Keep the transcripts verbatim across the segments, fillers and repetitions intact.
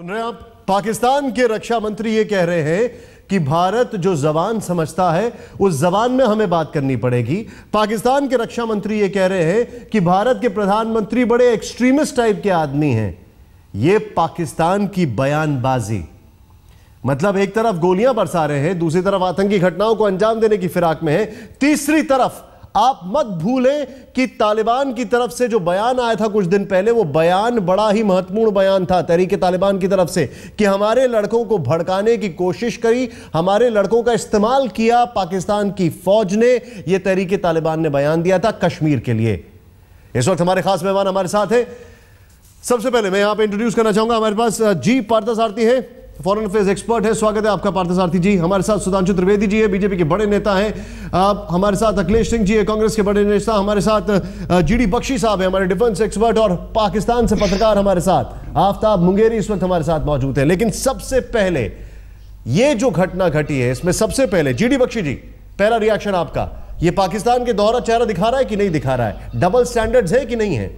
सुन रहे हैं आप, पाकिस्तान के रक्षा मंत्री ये कह रहे हैं कि भारत जो जबान समझता है उस जबान में हमें बात करनी पड़ेगी। पाकिस्तान के रक्षा मंत्री ये कह रहे हैं कि भारत के प्रधानमंत्री बड़े एक्सट्रीमिस्ट टाइप के आदमी हैं। ये पाकिस्तान की बयानबाजी, मतलब एक तरफ गोलियां बरसा रहे हैं, दूसरी तरफ आतंकी घटनाओं को अंजाम देने की फिराक में है, तीसरी तरफ आप मत भूलें कि तालिबान की तरफ से जो बयान आया था कुछ दिन पहले, वो बयान बड़ा ही महत्वपूर्ण बयान था तहरीक तालिबान की तरफ से कि हमारे लड़कों को भड़काने की कोशिश करी, हमारे लड़कों का इस्तेमाल किया पाकिस्तान की फौज ने। यह तहरीक तालिबान ने बयान दिया था कश्मीर के लिए। इस वक्त हमारे खास मेहमान हमारे साथ हैं। सबसे पहले मैं यहां पर इंट्रोड्यूस करना चाहूंगा, हमारे पास जी पार्थसारथी हैं, फॉरेन अफेयर्स एक्सपर्ट है। स्वागत है आपका पार्थसारथी जी। हमारे साथ सुधांशु त्रिवेदी जी है, बीजेपी के बड़े नेता हैं। आप हमारे साथ अखिलेश सिंह जी है, कांग्रेस के बड़े नेता। हमारे साथ जीडी बख्शी साहब है, हमारे डिफेंस एक्सपर्ट, और पाकिस्तान से पत्रकार हमारे साथ आफ्ताब मुंगेरी इस वक्त हमारे साथ मौजूद है। लेकिन सबसे पहले ये जो घटना घटी है, इसमें सबसे पहले जीडी बख्शी जी, पहला रिएक्शन आपका। ये पाकिस्तान के दोहरा चेहरा दिखा रहा है कि नहीं दिखा रहा है? डबल स्टैंडर्ड्स है कि नहीं है?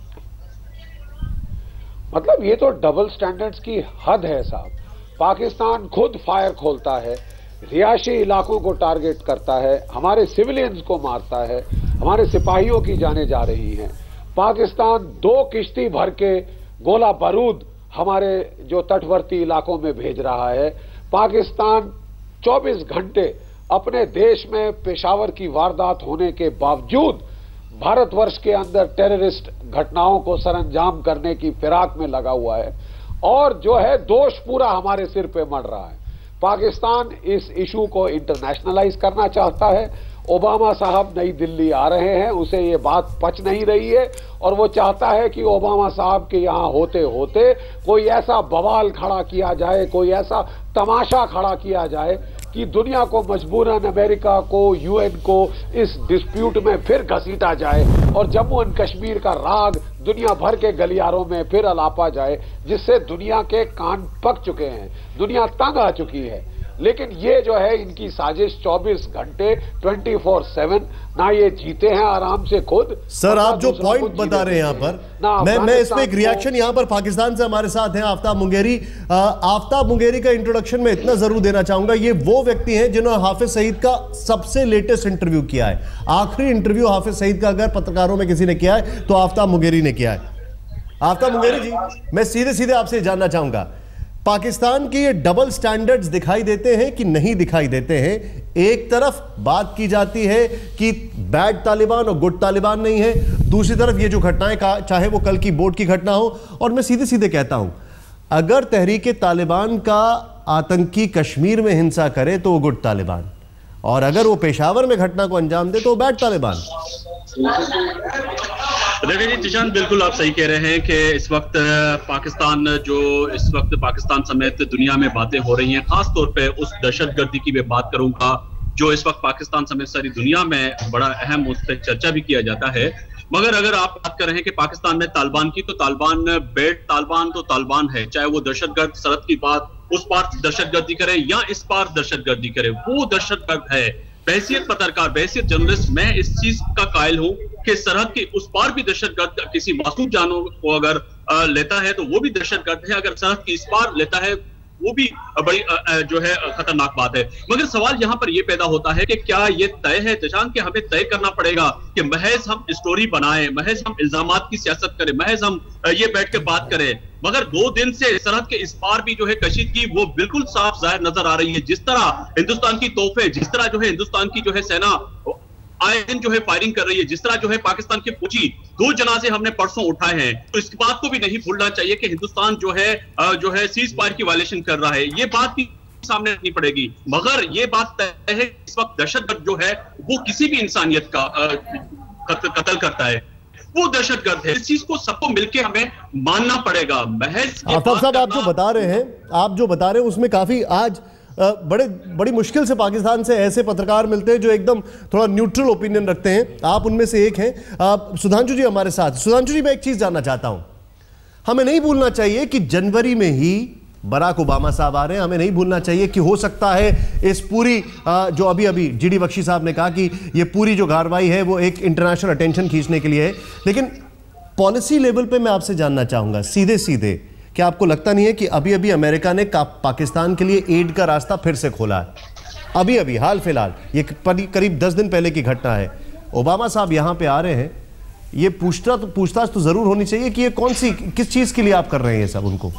मतलब ये तो डबल स्टैंडर्ड्स की हद है साहब। पाकिस्तान खुद फायर खोलता है, रिहायशी इलाकों को टारगेट करता है, हमारे सिविलियंस को मारता है, हमारे सिपाहियों की जानें जा रही हैं। पाकिस्तान दो किश्ती भर के गोला बारूद हमारे जो तटवर्ती इलाकों में भेज रहा है। पाकिस्तान चौबीस घंटे अपने देश में पेशावर की वारदात होने के बावजूद भारतवर्ष के अंदर टेररिस्ट घटनाओं को सरंजाम करने की फिराक में लगा हुआ है, और जो है दोष पूरा हमारे सिर पे मढ़ रहा है। पाकिस्तान इस इशू को इंटरनेशनलाइज करना चाहता है। ओबामा साहब नई दिल्ली आ रहे हैं, उसे ये बात पच नहीं रही है, और वो चाहता है कि ओबामा साहब के यहाँ होते होते कोई ऐसा बवाल खड़ा किया जाए, कोई ऐसा तमाशा खड़ा किया जाए कि दुनिया को मजबूरन अमेरिका को, यूएन को इस डिस्प्यूट में फिर घसीटा जाए, और जम्मू एंड कश्मीर का राग दुनिया भर के गलियारों में फिर अलापा जाए, जिससे दुनिया के कान पक चुके हैं, दुनिया तंग आ चुकी है। लेकिन ये जो है इनकी साजिश चौबीस घंटे ट्वेंटी फोर सेवन, ना ये जीते हैं आराम से खुद। सर आप जो पॉइंट बता रहे हैं यहाँ पर, मैं मैं इसमें एक रिएक्शन यहाँ पर पाकिस्तान से हमारे साथ हैं आफ्ताब मुंगेरी। आफ्ताब मुंगेरी का इंट्रोडक्शन में इतना जरूर देना चाहूंगा, ये वो व्यक्ति हैं जिन्होंने हाफिज सईद का सबसे लेटेस्ट इंटरव्यू किया है। आखिरी इंटरव्यू हाफिज सईद का अगर पत्रकारों में किसी ने किया है तो आफ्ताब मुंगेरी ने किया है। आफ्ताब मुंगेरी जी, मैं सीधे सीधे आपसे जानना चाहूंगा, पाकिस्तान के ये डबल स्टैंडर्ड्स दिखाई देते हैं कि नहीं दिखाई देते हैं? एक तरफ बात की जाती है कि बैड तालिबान और गुड तालिबान नहीं है, दूसरी तरफ ये जो घटनाएं, चाहे वो कल की बोट की घटना हो, और मैं सीधे सीधे कहता हूं, अगर तहरीक तालिबान का आतंकी कश्मीर में हिंसा करे तो वो गुड तालिबान, और अगर वो पेशावर में घटना को अंजाम दे तो वो बैड तालिबान। देखिए जी जिशान, बिल्कुल आप सही कह रहे हैं कि इस वक्त पाकिस्तान जो इस वक्त पाकिस्तान समेत दुनिया में बातें हो रही हैं, खास तौर पे उस दहशतगर्दी की मैं बात करूंगा जो इस वक्त पाकिस्तान समेत सारी दुनिया में बड़ा अहम, उस पर चर्चा भी किया जाता है। मगर अगर आप बात कर रहे हैं कि पाकिस्तान में तालिबान की, तो तालिबान बेड तालिबान तो तालिबान है, चाहे वो दहशतगर्द सरहद की बात उस पार दहशतगर्दी करे या इस पार दहशतगर्दी करे, वो दहशतगर्द है। बहैसियत पत्रकार, बहैसियत जर्नलिस्ट, मैं इस चीज का कायल हूं कि सरहद के उस पार भी दहशतगर्द किसी मासूम जानों को अगर आ, लेता है तो वो भी दहशतगर्द है, अगर सरहद के इस पार लेता है वो भी बड़ी जो है खतरनाक बात है। मगर सवाल यहाँ पर यह पैदा होता है कि क्या ये तय है जशान कि हमें तय करना पड़ेगा कि महज हम स्टोरी बनाएं, महज हम इल्जामात की सियासत करें, महज हम ये बैठ के बात करें? मगर दो दिन से सरहद के इस पार भी जो है कशीदगी वो बिल्कुल साफ जाहिर नजर आ रही है। जिस तरह हिंदुस्तान की तोहफे, जिस तरह जो है हिंदुस्तान की जो है सेना आए दिन जो है फायरिंग कर रही है, जिस तरह जो है पाकिस्तान के फौजी दो जनाजे हमने परसों उठाए हैं, तो इस बात को भी नहीं भूलना चाहिए कि हिंदुस्तान जो है जो है सीज फायर की वायलेशन कर रहा है। ये बात भी सामने रखनी पड़ेगी। मगर ये बात तय है इस वक्त दहशतगर्द जो है वो किसी भी इंसानियत का कत्ल करता है, वो दहशतगर्द है। इस चीज को सबको मिलकर हमें मानना पड़ेगा। महज आफ्ताब साहब आप जो बता रहे हैं आप जो बता रहे हैं उसमें काफी आज बड़े बड़ी मुश्किल से पाकिस्तान से ऐसे पत्रकार मिलते हैं जो एकदम थोड़ा न्यूट्रल ओपिनियन रखते हैं। आप उनमें से एक हैं। सुधांशु जी हमारे साथ। सुधांशु जी, मैं एक चीज जानना चाहता हूं, हमें नहीं भूलना चाहिए कि जनवरी में ही बराक ओबामा साहब आ रहे हैं। हमें नहीं भूलना चाहिए कि हो सकता है इस पूरी जो अभी अभी जीडी बख्शी साहब ने कहा कि ये पूरी जो कार्रवाई है वो एक इंटरनेशनल अटेंशन खींचने के लिए है। लेकिन पॉलिसी लेवल पे मैं आपसे जानना चाहूंगा सीधे सीधे क्या आपको लगता नहीं है कि अभी अभी अमेरिका ने पाकिस्तान के लिए एड का रास्ता फिर से खोला है? अभी अभी हाल फिलहाल, ये करीब दस दिन पहले की घटना है। ओबामा साहब यहां पे आ रहे हैं, ये पूछता तो पूछताछ तो जरूर होनी चाहिए कि ये कौन सी किस चीज के लिए आप कर रहे हैं ये सब उनको।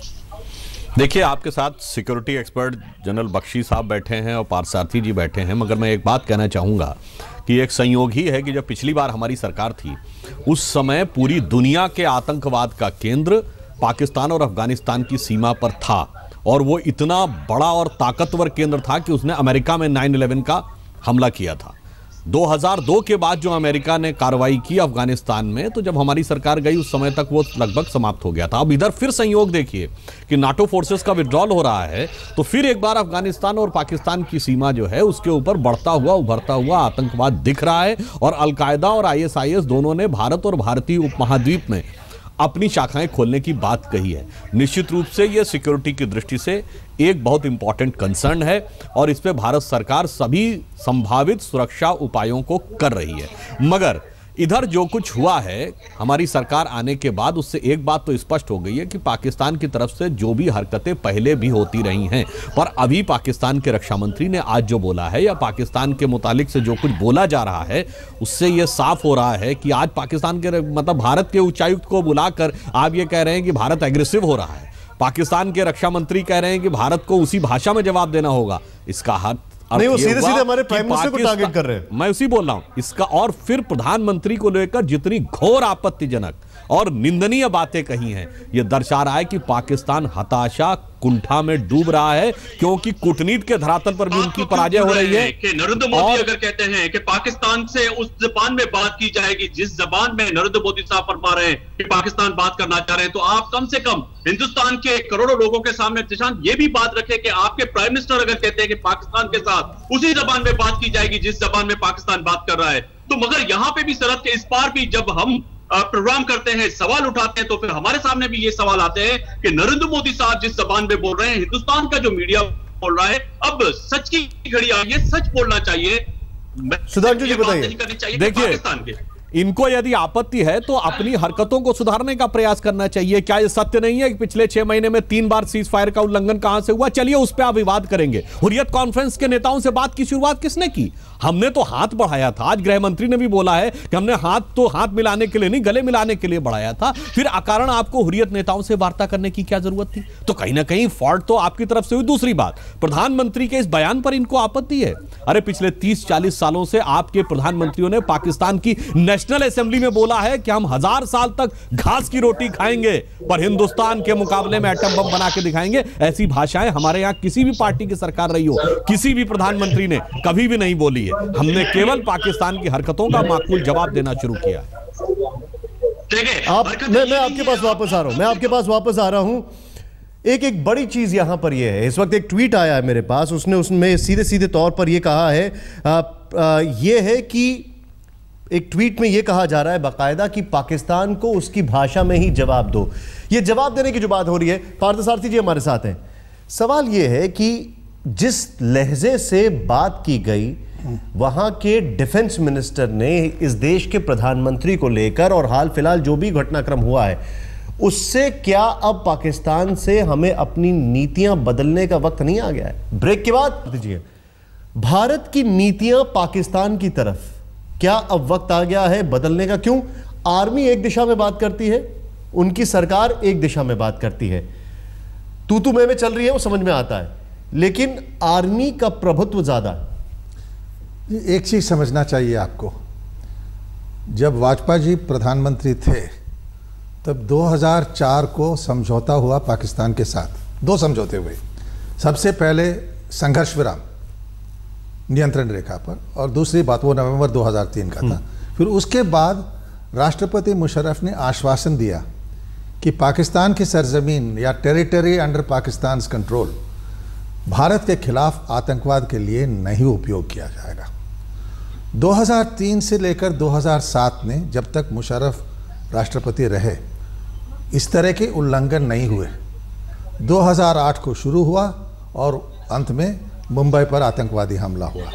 देखिए, आपके साथ सिक्योरिटी एक्सपर्ट जनरल बख्शी साहब बैठे हैं और पारसारथी जी बैठे हैं, मगर मैं एक बात कहना चाहूँगा कि एक संयोग ही है कि जब पिछली बार हमारी सरकार थी उस समय पूरी दुनिया के आतंकवाद का केंद्र पाकिस्तान और अफगानिस्तान की सीमा पर था, और वो इतना बड़ा और ताकतवर केंद्र था कि उसने अमेरिका में नाइन इलेवन का हमला किया था। दो हज़ार दो के बाद जो अमेरिका ने कार्रवाई की अफगानिस्तान में, तो जब हमारी सरकार गई उस समय तक वो लगभग समाप्त हो गया था। अब इधर फिर संयोग देखिए कि नाटो फोर्सेस का विड्रॉल हो रहा है, तो फिर एक बार अफगानिस्तान और पाकिस्तान की सीमा जो है उसके ऊपर बढ़ता हुआ उभरता हुआ आतंकवाद दिख रहा है, और अलकायदा और आई एस आई एस दोनों ने भारत और भारतीय उपमहाद्वीप में अपनी शाखाएं खोलने की बात कही है। निश्चित रूप से यह सिक्योरिटी की दृष्टि से एक बहुत इंपॉर्टेंट कंसर्न है, और इस पे भारत सरकार सभी संभावित सुरक्षा उपायों को कर रही है। मगर इधर जो कुछ हुआ है हमारी सरकार आने के बाद, उससे एक बात तो स्पष्ट हो गई है कि पाकिस्तान की तरफ से जो भी हरकतें पहले भी होती रही हैं, पर अभी पाकिस्तान के रक्षा मंत्री ने आज जो बोला है या पाकिस्तान के मुतालिक से जो कुछ बोला जा रहा है, उससे यह साफ हो रहा है कि आज पाकिस्तान के मतलब भारत के उच्चायुक्त को बुलाकर आप ये कह रहे हैं कि भारत एग्रेसिव हो रहा है। पाकिस्तान के रक्षा मंत्री कह रहे हैं कि भारत को उसी भाषा में जवाब देना होगा। इसका हद नहीं, वो सीधे सीधे हमारे प्राइम मिनिस्टर को टारगेट कर रहे हैं। मैं उसी बोल रहा हूं इसका। और फिर प्रधानमंत्री को लेकर जितनी घोर आपत्तिजनक और निंदनीय बातें कही हैं, यह दर्शा रहा है कि पाकिस्तान हताशा कुंठा में डूब रहा है, क्योंकि कूटनीति के धरातल पर भी उनकी पराजय हो रही है। कि नरेंद्र मोदी अगर कहते हैं कि पाकिस्तान से उस जबान में बात की जाएगी जिस जबान में नरेंद्र मोदी साहब फरमा रहे हैं कि पाकिस्तान बात करना चाह रहे हैं, तो आप कम से कम हिंदुस्तान के करोड़ों लोगों के सामने निशान ये भी बात रखें कि आपके प्राइम मिनिस्टर अगर कहते हैं कि पाकिस्तान के साथ उसी जबान में बात की जाएगी जिस जबान में पाकिस्तान बात कर रहा है, तो मगर यहां पे भी सरहद के इस पार भी जब हम प्रोग्राम करते हैं, सवाल उठाते हैं, तो फिर हमारे सामने भी ये सवाल आते हैं कि नरेंद्र मोदी साहब जिस जबान में बोल रहे हैं, हिंदुस्तान का जो मीडिया बोल रहा है, अब सच की घड़ी आई है, सच बोलना चाहिए। सुधांशु जी बताइए। देखिए, पाकिस्तान के इनको यदि आपत्ति है तो अपनी हरकतों को सुधारने का प्रयास करना चाहिए। क्या यह सत्य नहीं है कि पिछले छह महीने में तीन बार सीज फायर का उल्लंघन कहां से हुआ? चलिए उस पर आप विवाद करेंगे। हुर्रियत कॉन्फ्रेंस के नेताओं से बात की शुरुआत किसने की? हमने तो हाथ बढ़ाया था। आज गृह मंत्री ने भी बोला है कि हमने हाथ तो हाथ मिलाने के लिए नहीं, गले मिलाने के लिए बढ़ाया था। फिर अकारण आपको हुर्रियत नेताओं से वार्ता करने की क्या जरूरत थी? तो कहीं ना कहीं फॉल्ट तो आपकी तरफ से हुई। दूसरी बात, प्रधानमंत्री के इस बयान पर इनको आपत्ति है। अरे पिछले तीस चालीस सालों से आपके प्रधानमंत्रियों ने पाकिस्तान की नेशनल असेंबली में बोला है कि हम हजार साल तक घास की रोटी खाएंगे, पर हिंदुस्तान के मुकाबले में एटम बम बना के दिखाएंगे। ऐसी भाषाएं हमारे यहां किसी भी पार्टी की सरकार रही हो, किसी भी प्रधानमंत्री ने कभी भी नहीं बोली है। हमने केवल पाकिस्तान की हरकतों का माकूल जवाब देना शुरू किया है। आप मैं मैं आपके पास वापस आ रहा हूं मैं आपके पास वापस आ रहा हूं एक एक बड़ी चीज यहां पर यह है, इस वक्त एक ट्वीट आया है मेरे पास, उसने उसमें सीधे सीधे तौर पर यह कहा है, आ, आ, यह है कि एक ट्वीट में यह कहा जा रहा है बाकायदा कि पाकिस्तान को उसकी भाषा में ही जवाब दो। यह जवाब देने की जो बात हो रही है, पार्थसारथी जी हमारे साथ हैं। सवाल यह है कि जिस लहजे से बात की गई, वहां के डिफेंस मिनिस्टर ने इस देश के प्रधानमंत्री को लेकर और हाल फिलहाल जो भी घटनाक्रम हुआ है, उससे क्या अब पाकिस्तान से हमें अपनी नीतियां बदलने का वक्त नहीं आ गया है? ब्रेक के बाद दीजिए, भारत की नीतियां पाकिस्तान की तरफ क्या अब वक्त आ गया है बदलने का? क्यों? आर्मी एक दिशा में बात करती है, उनकी सरकार एक दिशा में बात करती है, तू तू मैं में चल रही है, वो समझ में आता है, लेकिन आर्मी का प्रभुत्व ज्यादा है। एक चीज समझना चाहिए आपको, जब वाजपेयी जी प्रधानमंत्री थे तब दो हज़ार चार को समझौता हुआ पाकिस्तान के साथ। दो समझौते हुए, सबसे पहले संघर्ष विराम नियंत्रण रेखा पर, और दूसरी बात वो नवंबर दो हज़ार तीन का था। फिर उसके बाद राष्ट्रपति मुशर्रफ ने आश्वासन दिया कि पाकिस्तान की सरजमीन या territory under Pakistan control Bharat के खिलाफ आतंकवाद के लिए नहीं उपयोग किया जाएगा। दो हज़ार तीन से लेकर दो हज़ार सात में जब तक मुशर्रफ राष्ट्रपति रहे, इस तरह के उल्लंघन नहीं हुए। दो हज़ार आठ को शुरू हुआ और अंत में मुंबई पर आतंकवादी हमला हुआ।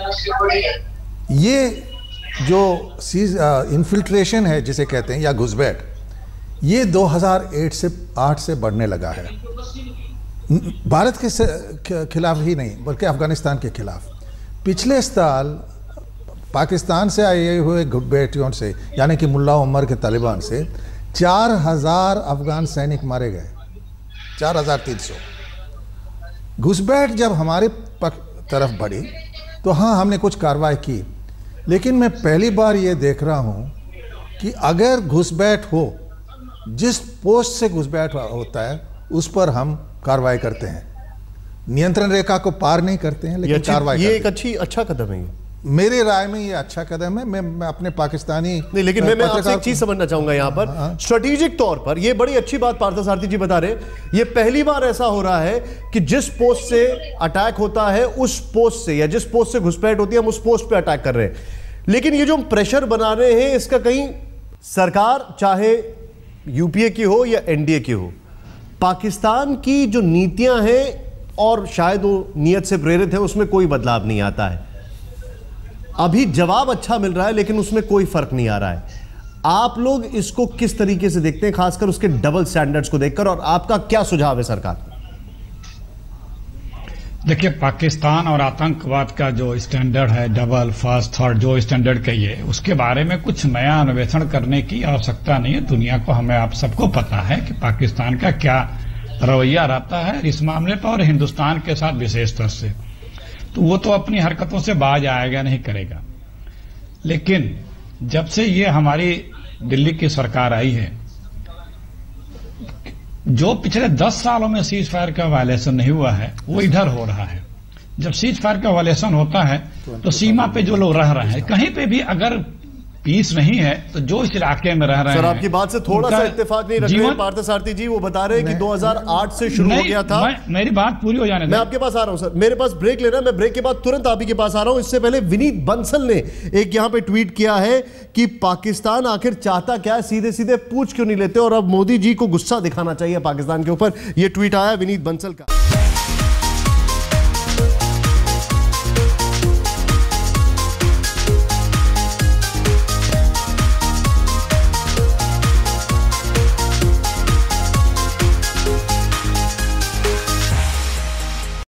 ये जो सीज इन्फिल्ट्रेशन है जिसे कहते हैं, या घुसपैठ, ये दो हज़ार आठ से आठ से बढ़ने लगा है। भारत के खिलाफ ही नहीं बल्कि अफगानिस्तान के खिलाफ। पिछले साल पाकिस्तान से आए हुए घुसपैठियों से, यानी कि मुल्ला उमर के तालिबान से चार हजार अफगान सैनिक मारे गए, चार हजार तीन सौ। घुसपैठ जब हमारे तरफ बढ़ी तो हाँ, हमने कुछ कार्रवाई की, लेकिन मैं पहली बार ये देख रहा हूँ कि अगर घुसपैठ हो, जिस पोस्ट से घुसपैठ होता है उस पर हम कार्रवाई करते हैं। नियंत्रण रेखा को पार नहीं करते हैं, लेकिन कार्रवाई ये करते एक अच्छी अच्छा कदम है। मेरी राय में ये अच्छा कदम है। मैं, मैं अपने पाकिस्तानी नहीं, लेकिन मैं, मैं आपसे एक चीज समझना चाहूंगा यहाँ पर, स्ट्रेटेजिक तौर पर ये बड़ी अच्छी बात पार्थसारथी जी बता रहे हैं। ये पहली बार ऐसा हो रहा है कि जिस पोस्ट से अटैक होता है उस पोस्ट से, या जिस पोस्ट से घुसपैठ होती है हम उस पोस्ट पे अटैक कर रहे हैं। लेकिन ये जो हम प्रेशर बना रहे हैं, इसका कहीं सरकार चाहे यूपीए की हो या एनडीए की हो, पाकिस्तान की जो नीतियां हैं और शायद वो नियत से प्रेरित है, उसमें कोई बदलाव नहीं आता है। अभी जवाब अच्छा मिल रहा है लेकिन उसमें कोई फर्क नहीं आ रहा है। आप लोग इसको किस तरीके से देखते हैं, खासकर उसके डबल स्टैंडर्ड्स को देखकर, और आपका क्या सुझाव है सरकार? देखिए, पाकिस्तान और आतंकवाद का जो स्टैंडर्ड है, डबल फर्स्ट थर्ड जो स्टैंडर्ड कहिए, उसके बारे में कुछ नया अन्वेषण करने की आवश्यकता नहीं है। दुनिया को, हमें आप सबको पता है कि पाकिस्तान का क्या रवैया रहता है इस मामले पर, और हिंदुस्तान के साथ विशेषतर से। तो वो तो अपनी हरकतों से बाज आएगा नहीं, करेगा। लेकिन जब से ये हमारी दिल्ली की सरकार आई है, जो पिछले दस सालों में सीज फायर का वायलेशन नहीं हुआ है वो इधर हो रहा है। जब सीज फायर का वायलेशन होता है तो सीमा पे जो लोग रह रहे हैं, कहीं पे भी अगर पीस नहीं है तो जो इस इलाके में रह रहे हैं। सर, आपकी बात से थोड़ा सा इत्तेफाक नहीं रख रहे पार्थसारथी जी। वो बता रहे हैं कि दो हज़ार आठ से शुरू हो गया था। मेरी बात पूरी हो जाने दे। मैं आपके पास आ रहा हूं सर, मेरे पास ब्रेक लेना है, मैं ब्रेक के बाद तुरंत आप ही के पास आ रहा हूं। इससे पहले विनीत बंसल ने एक यहां पे ट्वीट किया है कि पाकिस्तान आखिर चाहता क्या है, सीधे सीधे पूछ क्यों नहीं लेते, और अब मोदी जी को गुस्सा दिखाना चाहिए पाकिस्तान के ऊपर। यह ट्वीट आया विनीत बंसल का।